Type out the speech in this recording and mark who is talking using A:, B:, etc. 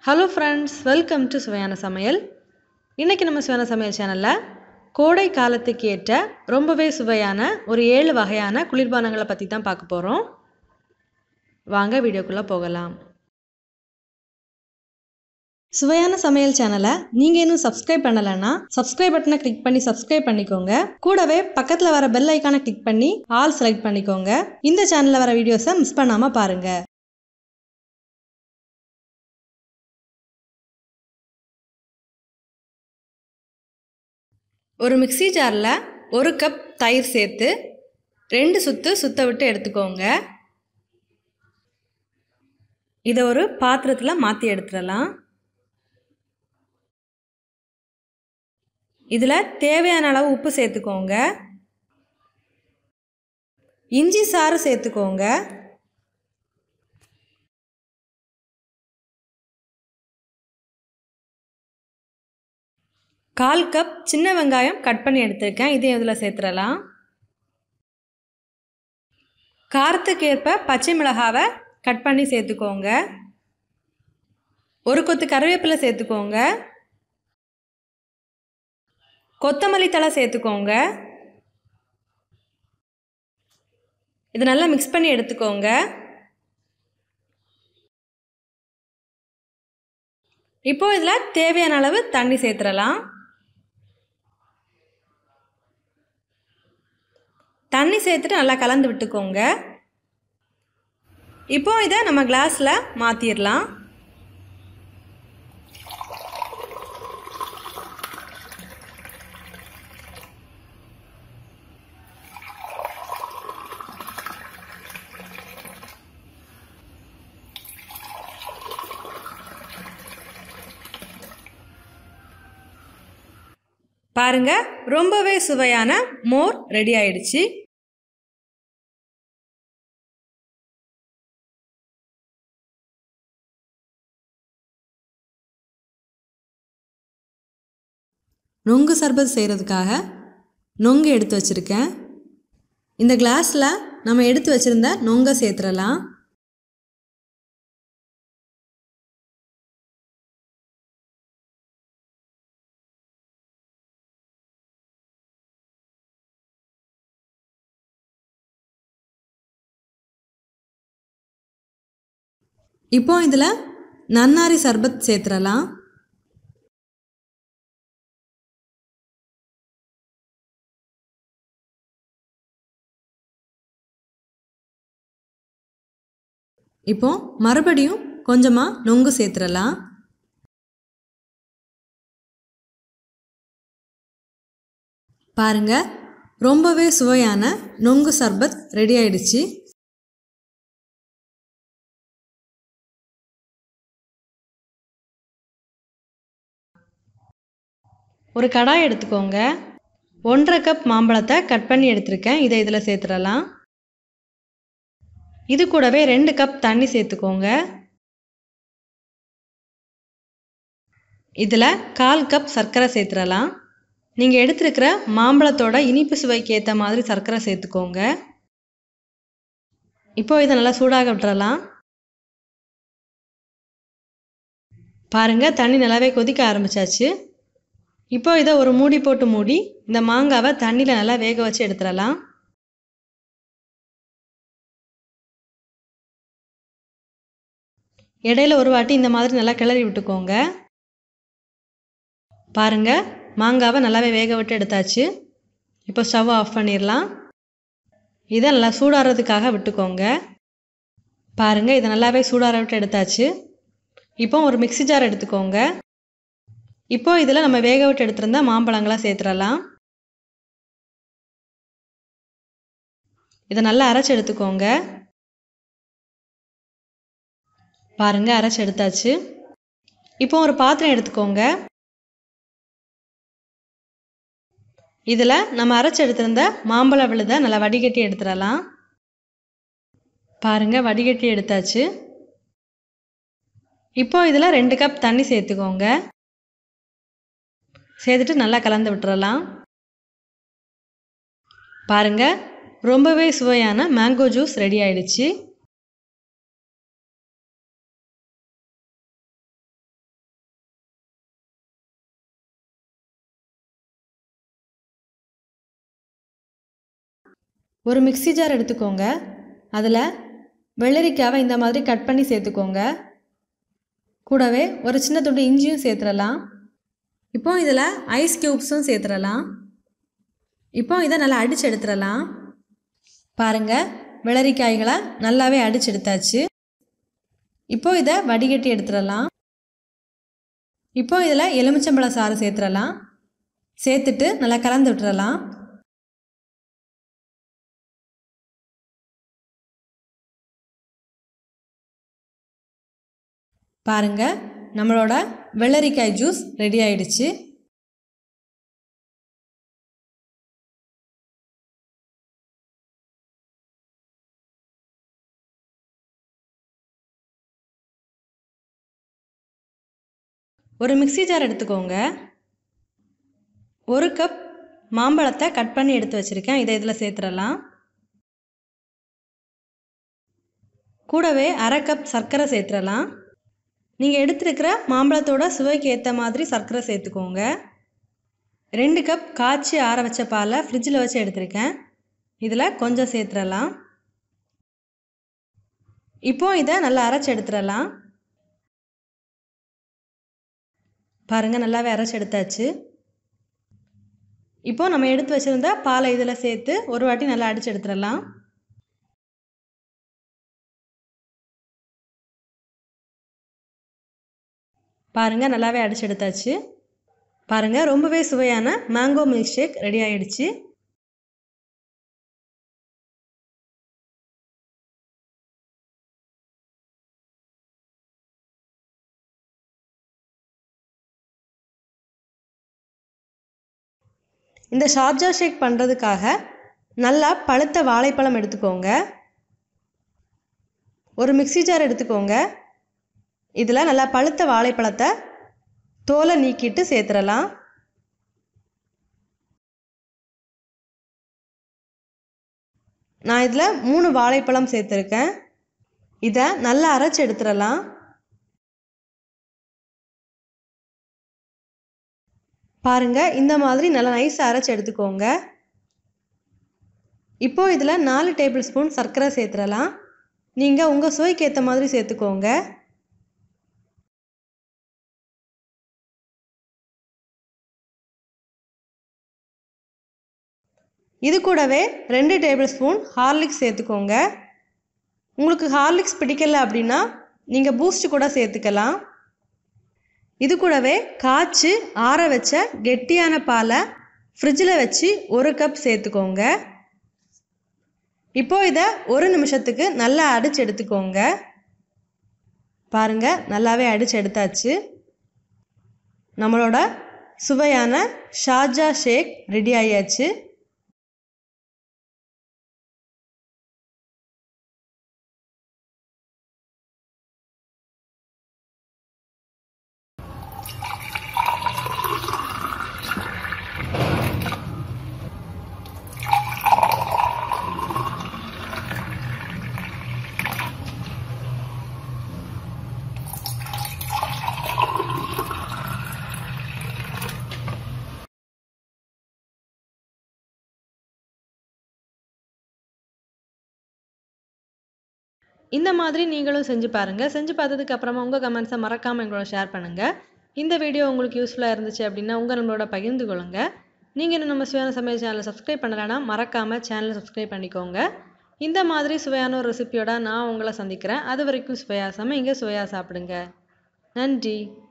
A: Hello friends, welcome to சுவையான சமையல். இன்றைக்கி நம்ம சுவையான சமையல் சேனலில் கோடை காலத்துக்கு ஏற்ற ரொம்பவே சுவையான ஒரு 7 வகையான குளிர்பானங்களை பற்றி தான் பார்க்க போகிறோம். வாங்க வீடியோக்குள்ளே போகலாம். சுவையான சமையல் சேனலை நீங்கள் இன்னும் சப்ஸ்கிரைப் பண்ணலைன்னா சப்ஸ்கிரைப் பட்டனை கிளிக் பண்ணி சப்ஸ்கிரைப் பண்ணிக்கோங்க. கூடவே பக்கத்தில் வர பெல் ஐக்கானை கிளிக் பண்ணி ஆல் செலக்ட் பண்ணிக்கோங்க. இந்த சேனலில் வர வீடியோஸை மிஸ் பண்ணாமல் பாருங்கள். ஒரு மிக்ஸி ஜாரில் 1 கப் தயிர் சேர்த்து 2 சுத்த விட்டு எடுத்துக்கோங்க. இதை ஒரு பாத்திரத்தில் மாற்றி எடுத்துடலாம். இதில் தேவையான அளவு உப்பு சேர்த்துக்கோங்க. இஞ்சி சாறு சேர்த்துக்கோங்க. கால் கப் சின்ன வெங்காயம் கட் பண்ணி எடுத்துருக்கேன். இதை இதில் சேர்த்துடலாம். காரத்துக்கு ஏற்ப பச்சை மிளகாவை கட் பண்ணி சேர்த்துக்கோங்க. ஒரு கொத்து கருவேப்பிலை சேர்த்துக்கோங்க. கொத்தமல்லி தழை சேர்த்துக்கோங்க. இதை நல்லா மிக்ஸ் பண்ணி எடுத்துக்கோங்க. இப்போ இதில் தேவையான அளவு தண்ணி சேர்த்துடலாம். தண்ணி சேர்த்துட்டு நல்லா கலந்து விட்டுக்கோங்க. இப்போ இதை நம்ம கிளாஸில் மாற்றிடலாம். பாருங்க, ரொம்பவே சுவையான மோர் ரெடி ஆயிடுச்சு. நொங்கு சர்பத் செய்கிறதுக்காக நொங்கு எடுத்து வச்சுருக்கேன். இந்த கிளாஸில் நம்ம எடுத்து வச்சுருந்த நொங்கை சேர்த்துடலாம். இப்போ இதில் நன்னாரி சர்பத் சேர்த்துடலாம். இப்போ மறுபடியும் கொஞ்சமாக நொங்கு சேர்த்துடலாம். பாருங்க, ரொம்பவே சுவையான நொங்கு சர்பத் ரெடி ஆயிடுச்சு. ஒரு கடாய் எடுத்துக்கோங்க. 1.5 கப் மாம்பழத்தை கட் பண்ணி எடுத்துருக்கேன். இதை இதில் சேர்த்துடலாம். இது கூடவே 2 கப் தண்ணி சேர்த்துக்கோங்க. இதில் 1/4 கப் சர்க்கரை சேர்த்துடலாம். நீங்கள் எடுத்துருக்கிற மாம்பழத்தோட இனிப்பு சுவைக்கு ஏற்ற மாதிரி சர்க்கரை சேர்த்துக்கோங்க. இப்போ இதை நல்லா சூடாக விட்டுறலாம். பாருங்கள், தண்ணி நல்லாவே கொதிக்க ஆரம்பிச்சாச்சு. இப்போ இதை ஒரு மூடி போட்டு மூடி இந்த மாங்காவை தண்ணியில் நல்லா வேக வச்சு எடுத்துடலாம். இடையில ஒரு வாட்டி இந்த மாதிரி நல்லா கிளறி விட்டுக்கோங்க. பாருங்க, மாங்காவை நல்லாவே வேக விட்டு எடுத்தாச்சு. இப்போ ஸ்டவ் ஆஃப் பண்ணிடலாம். இதை நல்லா சூடாகிறதுக்காக விட்டுக்கோங்க. பாருங்க, இதை நல்லாவே சூடார விட்டு எடுத்தாச்சு. இப்போ ஒரு மிக்ஸி ஜார் எடுத்துக்கோங்க. இப்போ இதில் நம்ம வேக விட்டு எடுத்திருந்த மாம்பழங்களை சேர்த்துடலாம். இதை நல்லா அரைச்சி எடுத்துக்கோங்க. பாருங்க, அரைச்சி எடுத்தாச்சு. இப்போ ஒரு பாத்திரம் எடுத்துக்கோங்க. இதில் நம்ம அரைச்சி எடுத்திருந்த மாம்பழ விழுதை நல்லா வடிகட்டி எடுத்துடலாம். பாருங்க, வடிகட்டி எடுத்தாச்சு. இப்போ இதில் 2 கப் தண்ணி சேர்த்துக்கோங்க. சேர்த்துட்டு நல்லா கலந்து விட்டுறலாம். பாருங்க, ரொம்பவே சுவையான மேங்கோ ஜூஸ் ரெடி ஆயிடுச்சு. ஒரு மிக்ஸி ஜார் எடுத்துக்கோங்க. அதில் வெள்ளரிக்காவை இந்த மாதிரி கட் பண்ணி சேர்த்துக்கோங்க. கூடவே ஒரு சின்ன துண்டு இஞ்சியும் சேர்த்துடலாம். இப்போ இதில் ஐஸ் க்யூப்ஸும் சேர்த்துடலாம். இப்போ இதை நல்லா அடித்து எடுத்துடலாம். பாருங்கள், வெள்ளரிக்காய்களை நல்லாவே அடித்து எடுத்தாச்சு. இப்போ இதை வடிகட்டி எடுத்துடலாம். இப்போ இதில் எலுமிச்சம்பழ சாறு சேர்த்துடலாம். சேர்த்துட்டு நல்லா கலந்து விட்டுறலாம். பாருங்கள், நம்மளோட வெள்ளரிக்காய் ஜூஸ் ரெடி ஆயிடுச்சு. ஒரு மிக்ஸி ஜார் எடுத்துக்கோங்க. 1 கப் மாம்பழத்தை கட் பண்ணி எடுத்து வச்சுருக்கேன். இதை இதில் சேர்த்துடலாம். கூடவே 1/2 கப் சர்க்கரை சேர்த்துடலாம். நீங்கள் எடுத்துருக்கிற மாம்பழத்தோட சுவைக்கு ஏற்ற மாதிரி சர்க்கரை சேர்த்துக்கோங்க. 2 கப் காய்ச்சி ஆற வச்ச பாலை ஃப்ரிட்ஜில் வச்சு எடுத்துருக்கேன். இதில் கொஞ்சம் சேர்த்துடலாம். இப்போ இதை நல்லா அரைச்சி எடுத்துடலாம். பாருங்கள், நல்லாவே அரைச்சி எடுத்தாச்சு. இப்போ நம்ம எடுத்து வச்சுருந்த பாலை இதில் சேர்த்து ஒரு வாட்டி நல்லா அடித்து எடுத்துடலாம். பாருங்கள், நல்லாவே அடித்து எடுத்தாச்சு. பாருங்கள், ரொம்பவே சுவையான மேங்கோ மில்க் ஷேக் ரெடி ஆகிடுச்சு. இந்த ஷார்ஜா ஷேக் பண்ணுறதுக்காக நல்லா பழுத்த வாழைப்பழம் எடுத்துக்கோங்க. ஒரு மிக்ஸி ஜார் எடுத்துக்கோங்க. இதில் நல்லா பழுத்த வாழைப்பழத்தை தோலை நீக்கிட்டு சேர்த்துடலாம். நான் இதில் 3 வாழைப்பழம் சேர்த்துருக்கேன். இதை நல்லா அரைச்சி எடுத்துடலாம். பாருங்கள், இந்த மாதிரி நல்லா நைஸாக அரைச்சி எடுத்துக்கோங்க. இப்போது இதில் 4 டேபிள் ஸ்பூன் சர்க்கரை சேர்த்துடலாம். நீங்கள் உங்கள் சுவைக்கு ஏற்ற மாதிரி சேர்த்துக்கோங்க. இது கூடவே 2 டேபிள் ஸ்பூன் ஹார்லிக்ஸ் சேர்த்துக்கோங்க. உங்களுக்கு ஹார்லிக்ஸ் பிடிக்கல அப்படின்னா நீங்கள் பூஸ்ட் கூட சேர்த்துக்கலாம். இது கூடவே காய்ச்சி ஆற வச்ச கெட்டியான பாலை ஃப்ரிட்ஜில் வச்சு 1 கப் சேர்த்துக்கோங்க. இப்போ இதை 1 நிமிஷத்துக்கு நல்லா அடித்து எடுத்துக்கோங்க. பாருங்கள், நல்லாவே அடித்து எடுத்தாச்சு. நம்மளோட சுவையான ஷார்ஜா ஷேக் ரெடி ஆகியாச்சு. இந்த மாதிரி நீங்களும் செஞ்சு பாருங்கள். செஞ்சு பார்த்ததுக்கு அப்புறமா உங்கள் கமெண்ட்ஸை மறக்காமல் எங்களோட ஷேர் பண்ணுங்கள். இந்த வீடியோ உங்களுக்கு யூஸ்ஃபுல்லாக இருந்துச்சு அப்படின்னா உங்கள் நம்மளோட பகிர்ந்து கொள்ளுங்கள். நீங்கள் இன்னும் நம்ம சுவையான சமையல் சேனலை சப்ஸ்கிரைப் பண்ணலைன்னா மறக்காமல் சேனலை சப்ஸ்கிரைப் பண்ணிக்கோங்க. இந்த மாதிரி சுவையான ஒரு ரெசிபியோட நான் உங்களை சந்திக்கிறேன். அது வரைக்கும் சுவையா சமைங்க, சுவையாக சாப்பிடுங்க. நன்றி.